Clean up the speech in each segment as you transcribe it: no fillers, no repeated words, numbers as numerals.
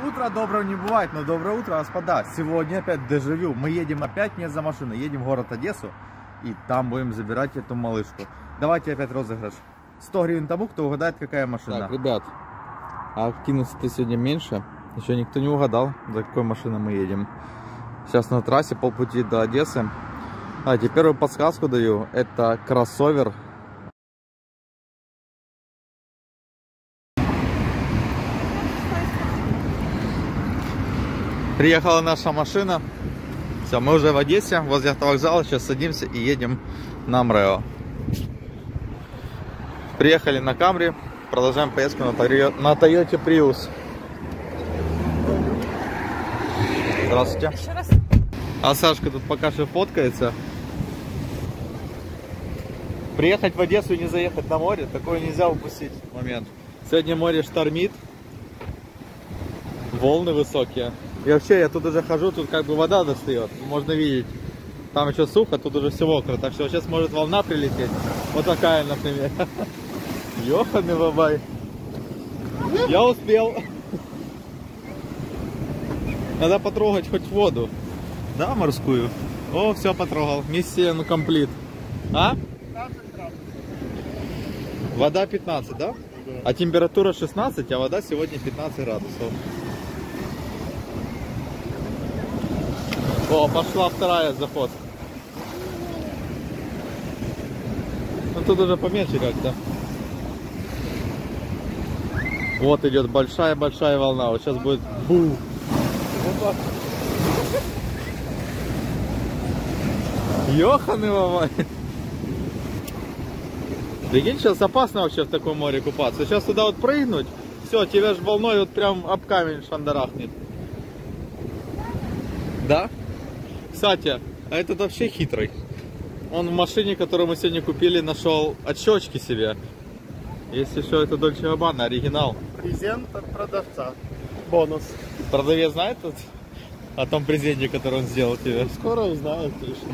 Утро доброго не бывает, но доброе утро, господа. Сегодня опять дежавю. Мы едем опять не за машиной, едем в город Одессу. И там будем забирать эту малышку. Давайте опять розыгрыш. 100 гривен тому, кто угадает, какая машина. Так, ребят, а активности сегодня меньше. Еще никто не угадал, за какой машиной мы едем. Сейчас на трассе полпути до Одессы. Давайте, первую подсказку даю. Это кроссовер. Приехала наша машина. Все, мы уже в Одессе, возле автовокзала. Сейчас садимся и едем на МРЭО. Приехали на Камри. Продолжаем поездку на Toyota Prius. Здравствуйте. А Сашка тут пока что фоткается. Приехать в Одессу и не заехать на море, такое нельзя упустить момент. Сегодня море штормит. Волны высокие. И вообще, я тут уже хожу, тут как бы вода достает. Можно видеть. Там еще сухо, тут уже все мокро. Так что сейчас может волна прилететь. Вот такая, например. Ёханый бабай. Я успел. Надо потрогать хоть воду. Да, морскую? О, все потрогал. Миссия, ну, комплит. А? 15 градусов. Вода 15, да? А температура 16, а вода сегодня 15 градусов. О, пошла вторая заход. Ну тут уже поменьше как-то. Вот идет большая-большая волна. Вот сейчас будет бу. Ёханый бабай. Прикинь, сейчас опасно вообще в таком море купаться. Сейчас туда вот прыгнуть, все, тебя же волной вот прям об камень шандарахнет. Да? Кстати, а этот вообще хитрый. Он в машине, которую мы сегодня купили, нашел отщечки себе. Если что, это Dolce & Gabbana, оригинал. Презент от продавца. Бонус. Продавец знает тут о том презенте, который он сделал тебе? Скоро узнают точно.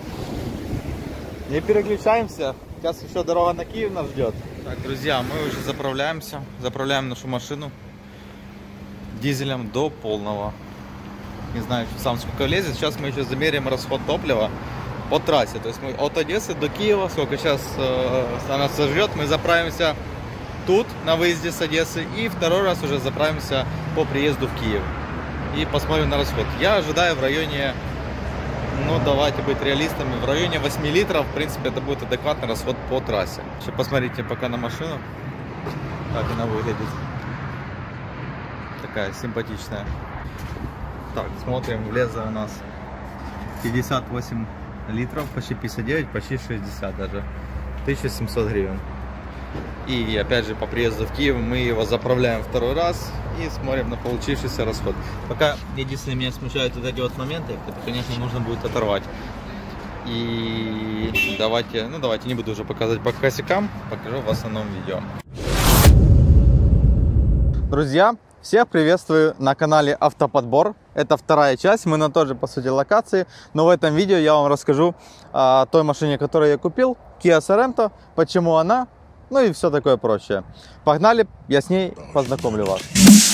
Не переключаемся. Сейчас еще дорога на Киев нас ждет. Так, друзья, мы уже заправляемся. Заправляем нашу машину дизелем до полного. Не знаю сам сколько влезет. Сейчас мы еще замеряем расход топлива по трассе. То есть мы от Одессы до Киева, сколько сейчас она сожрет, мы заправимся тут на выезде с Одессы. И второй раз уже заправимся по приезду в Киев. И посмотрим на расход. Я ожидаю в районе, ну давайте быть реалистами, в районе 8 литров. В принципе, это будет адекватный расход по трассе. Сейчас посмотрите пока на машину, как она выглядит. Такая симпатичная. Так, смотрим, влезло у нас 58 литров, почти 59, почти 60 даже. 1700 гривен. И опять же по приезду в Киев мы его заправляем второй раз и смотрим на получившийся расход. Пока единственное меня смущают вот эти вот моменты, это, конечно, нужно будет оторвать. И давайте, ну давайте не буду уже показывать по косякам, покажу в основном видео. Друзья, всех приветствую на канале Автоподбор. Это вторая часть, мы на той же, по сути, локации. Но в этом видео я вам расскажу о той машине, которую я купил, Kia Sorento, почему она, ну и все такое прочее. Погнали, я с ней познакомлю вас.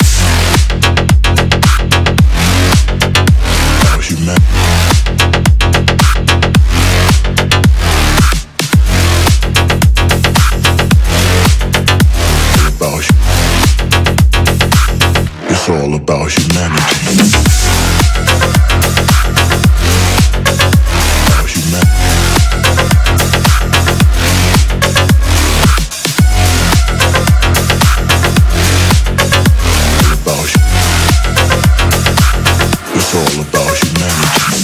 It's all about humanity. It's all about humanity.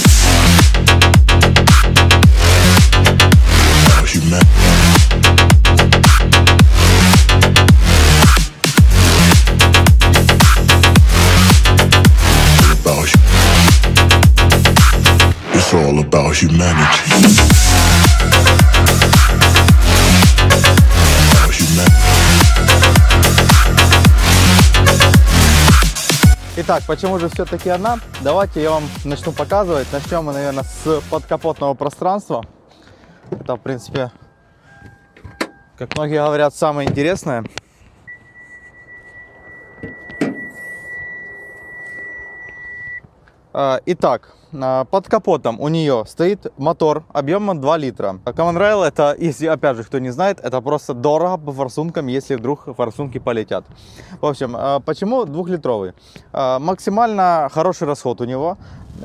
It's all about humanity. Итак, почему же все-таки она? Давайте я вам начну показывать. Начнем мы, наверное, с подкапотного пространства. Это, в принципе, как многие говорят, самое интересное. Итак, под капотом у нее стоит мотор объемом 2 литра. Common Rail, это, если опять же кто не знает, это просто дорого по форсункам, если вдруг форсунки полетят. В общем, почему 2-литровый? Максимально хороший расход у него.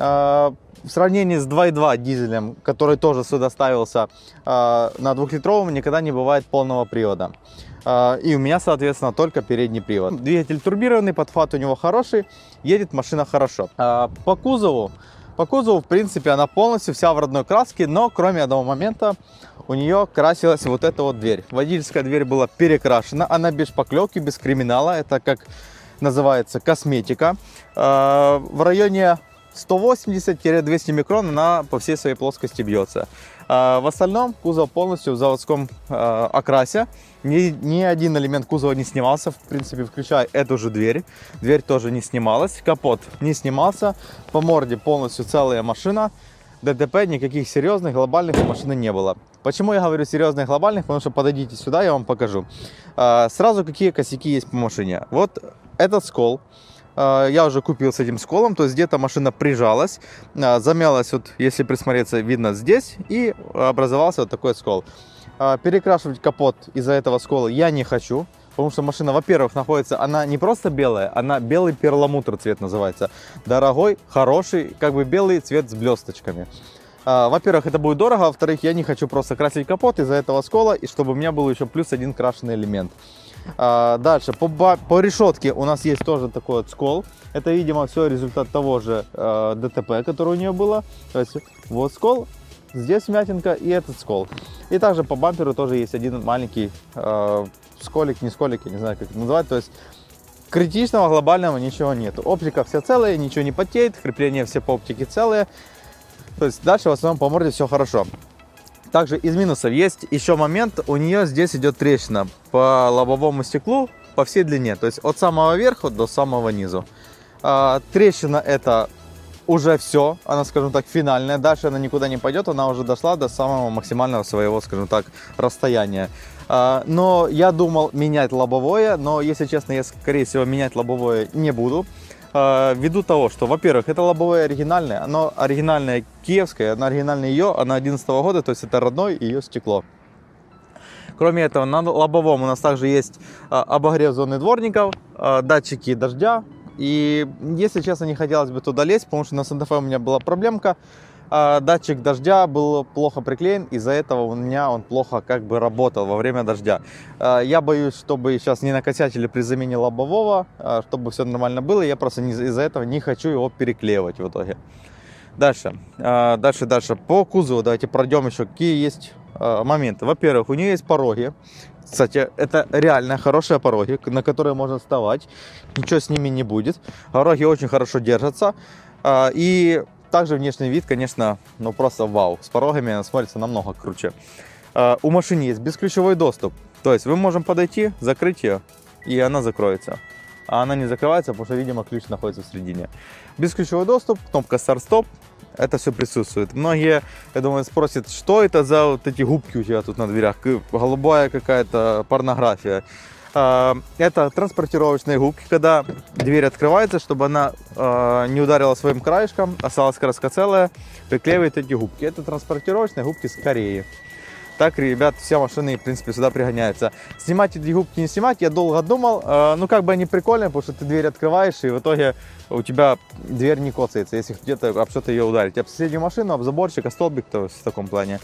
В сравнении с 2.2 дизелем, который тоже сюда ставился, на 2-литровом никогда не бывает полного привода. И у меня, соответственно, только передний привод. Двигатель турбированный, подхват у него хороший, едет машина хорошо. По кузову, в принципе, она полностью вся в родной краске, но кроме одного момента у нее красилась вот эта вот дверь. Водительская дверь была перекрашена, она без шпаклевки, без криминала, это как называется косметика. В районе 180-200 микрон она по всей своей плоскости бьется. В остальном кузов полностью в заводском окрасе. Ни один элемент кузова не снимался, в принципе, включая эту же дверь. Дверь тоже не снималась, капот не снимался. По морде полностью целая машина. ДТП никаких серьезных, глобальных у машины не было. Почему я говорю серьезных, глобальных? Потому что подойдите сюда, я вам покажу. Сразу какие косяки есть по машине. Вот этот скол. Я уже купил с этим сколом, то есть где-то машина прижалась, замялась, вот если присмотреться, видно здесь, и образовался вот такой скол. Перекрашивать капот из-за этого скола я не хочу, потому что машина, во-первых, находится, она не просто белая, она белый перламутр цвет называется. Дорогой, хороший, как бы белый цвет с блесточками. Во-первых, это будет дорого, во-вторых, я не хочу просто красить капот из-за этого скола, и чтобы у меня был еще плюс один крашеный элемент. Дальше, по решетке у нас есть тоже такой вот скол. Это, видимо, все результат того же ДТП, который у нее было. То есть вот скол, здесь вмятинка и этот скол. И также по бамперу тоже есть один маленький сколик, не сколик, я не знаю, как это называть. То есть критичного, глобального ничего нет. Оптика вся целая, ничего не потеет, крепления все по оптике целые. То есть дальше в основном по морде все хорошо. Также из минусов есть еще момент, у нее здесь идет трещина по лобовому стеклу по всей длине, то есть от самого верха до самого низу. Трещина это уже все, она, скажем так, финальная, дальше она никуда не пойдет, она уже дошла до самого максимального своего, скажем так, расстояния. Но я думал менять лобовое, но, если честно, я, скорее всего, менять лобовое не буду. Ввиду того, что, во-первых, это лобовое оригинальное, оно оригинальное киевское, оно оригинальное ее, оно 2011 года, то есть это родное ее стекло. Кроме этого, на лобовом у нас также есть обогрев зоны дворников, датчики дождя. И, если честно, не хотелось бы туда лезть, потому что на Санта-Фе у меня была проблемка. Датчик дождя был плохо приклеен, из-за этого у меня он плохо как бы работал во время дождя. Я боюсь, чтобы сейчас не накосячили при замене лобового, чтобы все нормально было. Я просто из-за этого не хочу его переклеивать в итоге. Дальше. По кузову давайте пройдем еще, какие есть моменты. Во-первых, у нее есть пороги. Кстати, это реально хорошие пороги, на которые можно вставать. Ничего с ними не будет. Пороги очень хорошо держатся. И также внешний вид, конечно, ну просто вау. С порогами она смотрится намного круче. У машины есть бесключевой доступ. То есть мы можем подойти, закрыть ее, и она закроется. А она не закрывается, потому что, видимо, ключ находится в середине. Бесключевой доступ, кнопка старт-стоп. Это все присутствует. Многие, я думаю, спросят, что это за вот эти губки у тебя тут на дверях? Голубая какая-то порнография. Это транспортировочные губки, когда дверь открывается, чтобы она не ударила своим краешком, осталась краска целая, приклеивает эти губки. Это транспортировочные губки с Кореи. Так, ребят, все машины, в принципе, сюда пригоняются. Снимать эти губки, не снимать, я долго думал. Ну, как бы они прикольные, потому что ты дверь открываешь, и в итоге у тебя дверь не коцается, если где-то об что-то ее ударить. Об соседнюю машину, об заборчик, о столбик, то есть в таком плане.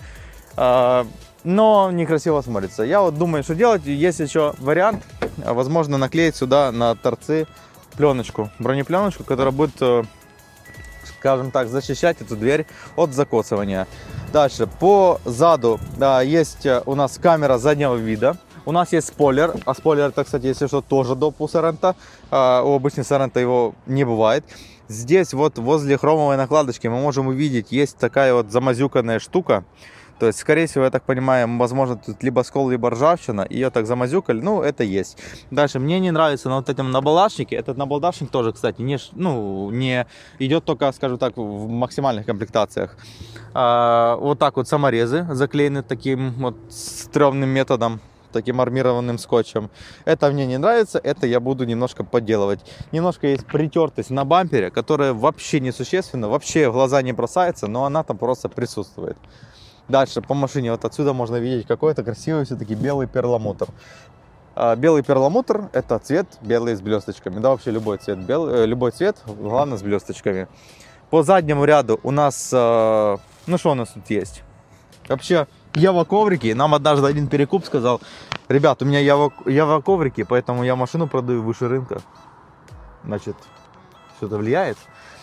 Но некрасиво смотрится. Я вот думаю, что делать. Есть еще вариант, возможно, наклеить сюда на торцы пленочку, бронепленочку, которая будет, скажем так, защищать эту дверь от закоцывания. Дальше, по заду, да, есть у нас камера заднего вида. У нас есть спойлер, а спойлер это, кстати, если что, тоже доп. У Соренто. У обычного Соренто его не бывает. Здесь вот возле хромовой накладочки мы можем увидеть, есть такая вот замазюканная штука. То есть, скорее всего, я так понимаю, возможно, тут либо скол, либо ржавчина. Ее так замазюкали, ну, это есть. Дальше, мне не нравится на вот этом набалдашнике. Этот набалдашник тоже, кстати, не идет только, скажем так, в максимальных комплектациях. Вот так вот саморезы заклеены таким вот стрёмным методом. таким армированным скотчем. Это мне не нравится, это я буду немножко подделывать. Немножко есть притертость на бампере, которая вообще несущественна, вообще в глаза не бросается, но она там просто присутствует. Дальше по машине вот отсюда можно видеть какой-то красивый все-таки белый перламутр. Белый перламутр — это цвет белый с блесточками. Да, вообще любой цвет белый, любой цвет, главное с блесточками. По заднему ряду у нас, ну что у нас тут есть? Вообще Ява коврики. Нам однажды один перекуп сказал: ребят, у меня Ява коврики, поэтому я машину продаю выше рынка. Значит, что-то влияет.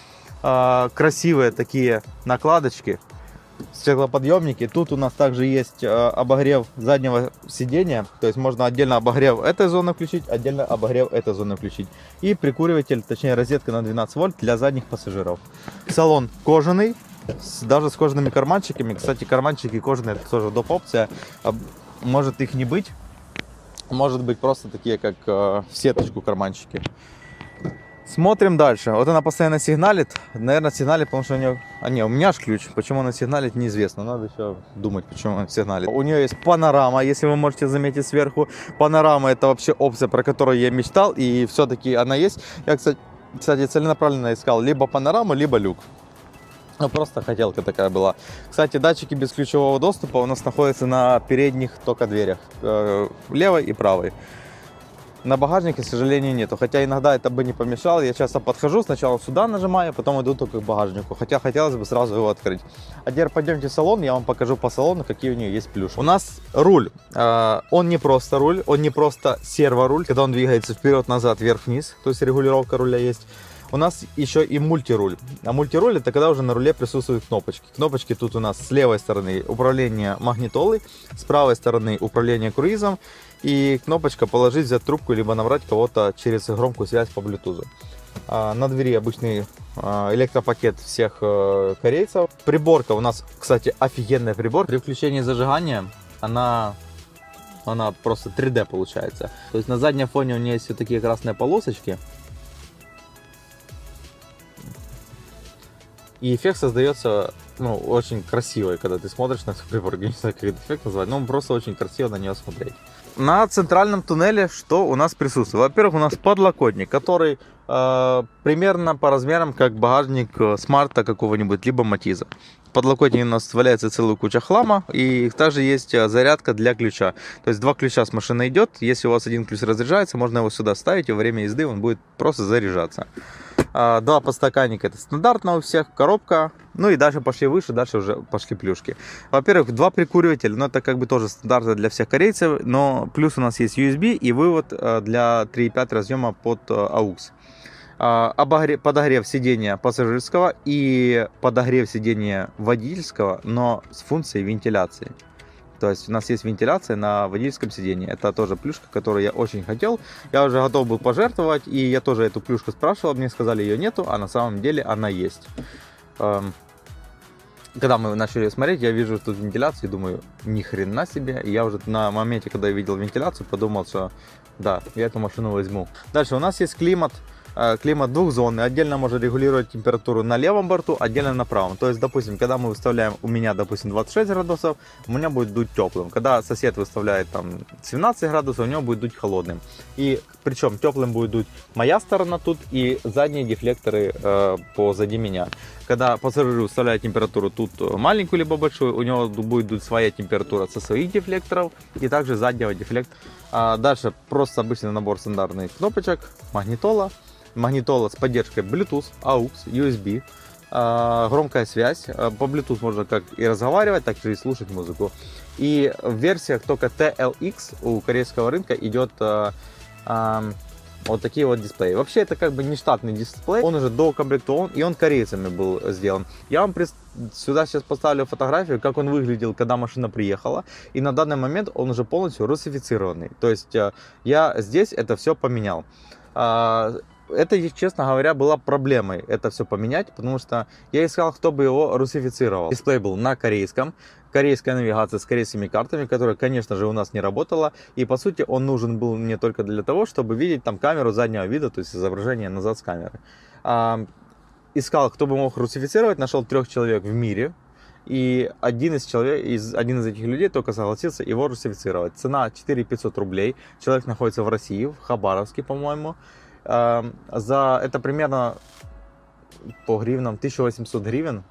Красивые такие накладочки, стеклоподъемники. Тут у нас также есть обогрев заднего сидения, то есть можно отдельно обогрев этой зоны включить, отдельно обогрев этой зоны включить. И прикуриватель, точнее розетка на 12 вольт для задних пассажиров. Салон кожаный, даже с кожаными карманчиками. Кстати, карманчики кожаные — это тоже доп. Опция. Может их не быть, может быть просто такие, как в сеточку карманчики. Смотрим дальше. Вот она постоянно сигналит. Наверное, сигналит, потому что у нее... у меня ж ключ. Почему она сигналит, неизвестно. Надо еще думать, почему она сигналит. У нее есть панорама, если вы можете заметить сверху. Панорама — это вообще опция, про которую я мечтал. И все-таки она есть. Я, кстати, целенаправленно искал либо панораму, либо люк. Ну, просто хотелка такая была. Кстати, датчики бесключевого доступа у нас находятся на передних только дверях. Левой и правой. На багажнике, к сожалению, нету. Хотя иногда это бы не помешало. Я часто подхожу, сначала сюда нажимаю, потом иду только к багажнику. Хотя хотелось бы сразу его открыть. А теперь пойдемте в салон, я вам покажу по салону, какие у нее есть плюшки. У нас руль. Он не просто руль, он не просто серворуль, когда он двигается вперед-назад, вверх-вниз. То есть регулировка руля есть. У нас еще и мультируль. А мультируль — это когда уже на руле присутствуют кнопочки. Кнопочки тут у нас с левой стороны управление магнитолой, с правой стороны управление круизом. И кнопочка положить, взять трубку, либо набрать кого-то через громкую связь по Bluetooth. На двери обычный электропакет всех корейцев. Приборка у нас, кстати, офигенная прибор. При включении зажигания она просто 3D получается. То есть на заднем фоне у нее есть вот такие красные полосочки. И эффект создается, ну, очень красивый, когда ты смотришь на этот прибор. Я не знаю, как этот эффект назвать, но просто очень красиво на нее смотреть. На центральном туннеле что у нас присутствует? Во-первых, у нас подлокотник, который примерно по размерам как багажник Смарта какого-нибудь, либо Матиза. В подлокотнике у нас валяется целая куча хлама, и также есть зарядка для ключа. То есть два ключа с машины идет, если у вас один ключ разряжается, можно его сюда ставить, и во время езды он будет просто заряжаться. Два подстаканника — это стандартно у всех, коробка. Ну и дальше пошли выше, дальше уже пошли плюшки. Во-первых, два прикуривателя, но это как бы тоже стандарты для всех корейцев. Но плюс у нас есть USB и вывод для 3.5 разъема под AUX. Подогрев сидения пассажирского и подогрев сидения водительского, но с функцией вентиляции. То есть у нас есть вентиляция на водительском сидении. Это тоже плюшка, которую я очень хотел. Я уже готов был пожертвовать. И я тоже эту плюшку спрашивал. Мне сказали, ее нету, а на самом деле она есть. Когда мы начали смотреть, я вижу тут вентиляцию и думаю, ни хрена себе. И я уже на моменте, когда я видел вентиляцию, подумал, что да, я эту машину возьму. Дальше у нас есть климат. Климат двухзонный. Отдельно можно регулировать температуру на левом борту, отдельно на правом. То есть, допустим, когда мы выставляем у меня, допустим, 26 градусов, у меня будет дуть теплым. Когда сосед выставляет там 17 градусов, у него будет дуть холодным. И причем теплым будет дуть моя сторона тут и задние дефлекторы позади меня. Когда пассажир выставляет температуру тут маленькую либо большую, у него будет дуть своя температура со своих дефлекторов и также заднего дефлектора. Дальше просто обычный набор стандартных кнопочек, магнитола. Магнитола с поддержкой Bluetooth, AUX, USB, громкая связь. По Bluetooth можно как и разговаривать, так и слушать музыку. И в версиях только TLX у корейского рынка идет вот такие вот дисплеи. Вообще это как бы не штатный дисплей, он уже доукомплектован и он корейцами был сделан. Я вам сюда сейчас поставлю фотографию, как он выглядел, когда машина приехала. И на данный момент он уже полностью русифицированный. То есть я здесь это все поменял. Это, честно говоря, была проблемой это все поменять, потому что я искал, кто бы его русифицировал. Дисплей был на корейском, корейская навигация с корейскими картами, которая, конечно же, у нас не работала. И, по сути, он нужен был мне только для того, чтобы видеть там камеру заднего вида, то есть изображение назад с камеры. Искал, кто бы мог русифицировать, нашел 3 человек в мире. И один из этих людей только согласился его русифицировать. Цена 4500 рублей. Человек находится в России, в Хабаровске, по-моему. Это примерно по гривнам 1800 гривен,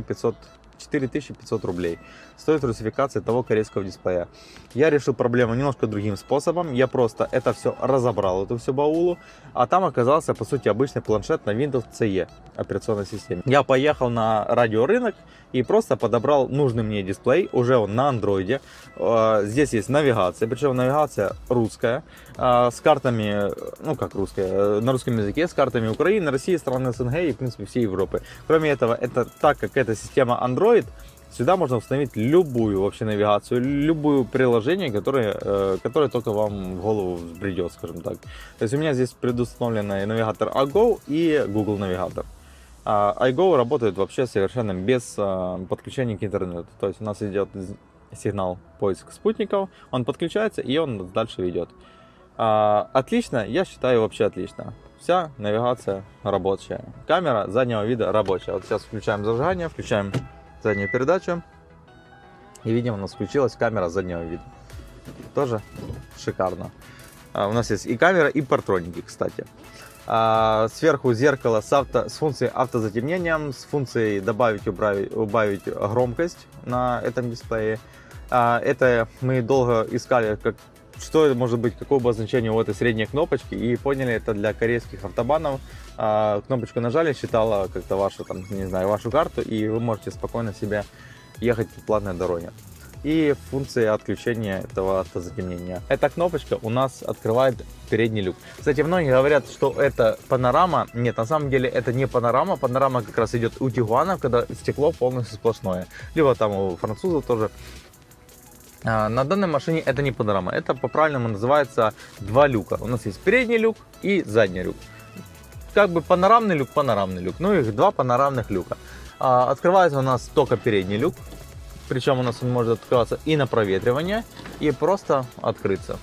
4500 рублей. Стоит русификация того корейского дисплея. Я решил проблему немножко другим способом. Я просто это все разобрал, эту всю баулу. А там оказался, по сути, обычный планшет на Windows CE операционной системе. Я поехал на радиорынок и просто подобрал нужный мне дисплей. Уже он на андроиде. Здесь есть навигация, причем навигация русская. С картами, ну как русская, на русском языке, с картами Украины, России, стран СНГ и, в принципе, всей Европы. Кроме этого, это так как это система Android, сюда можно установить любую вообще навигацию, любое приложение, которое только вам в голову взбредет, скажем так. То есть у меня здесь предустановленный навигатор iGo и Google навигатор. iGo работает вообще совершенно без подключения к интернету. То есть у нас идет сигнал поиск спутников, он подключается и он дальше ведет. Отлично, я считаю вообще отлично. Вся навигация рабочая. Камера заднего вида рабочая. Вот сейчас включаем зажигание, включаем заднюю передачу. И видим, у нас включилась камера заднего вида. Тоже шикарно. У нас есть и камера, и партроники, кстати. Сверху зеркало с функцией автозатемнения, с функцией добавить, убавить громкость на этом дисплее. Это мы долго искали, что это может быть, какое обозначение у этой средней кнопочки, и поняли, это для корейских автобанов. Кнопочку нажали, считала как-то вашу, там, не знаю, вашу карту, и вы можете спокойно себе ехать по платной дороге. И функция отключения этого автозатемнения. Эта кнопочка у нас открывает передний люк. Кстати, многие говорят, что это панорама. Нет, на самом деле это не панорама. Панорама как раз идет у Тигуанов, когда стекло полностью сплошное. Либо там у французов тоже. На данной машине это не панорама, это по-правильному называется два люка. У нас есть передний люк и задний люк. Как бы панорамный люк, ну их два панорамных люка. Открывается у нас только передний люк, причем у нас он может открываться и на проветривание, и просто открыться.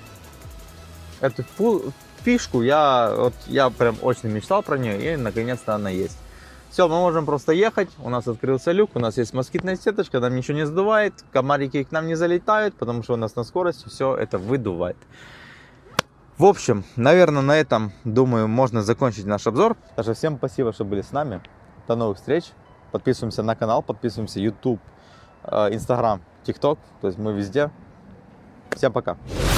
Эту фишку я прям очень мечтал про нее, и наконец-то она есть. Все, мы можем просто ехать, у нас открылся люк, у нас есть москитная сеточка, нам ничего не сдувает, комарики к нам не залетают, потому что у нас на скорости все это выдувает. В общем, наверное, на этом, думаю, можно закончить наш обзор. Даже всем спасибо, что были с нами. До новых встреч. Подписываемся на канал, подписываемся YouTube, Instagram, TikTok, то есть мы везде. Всем пока.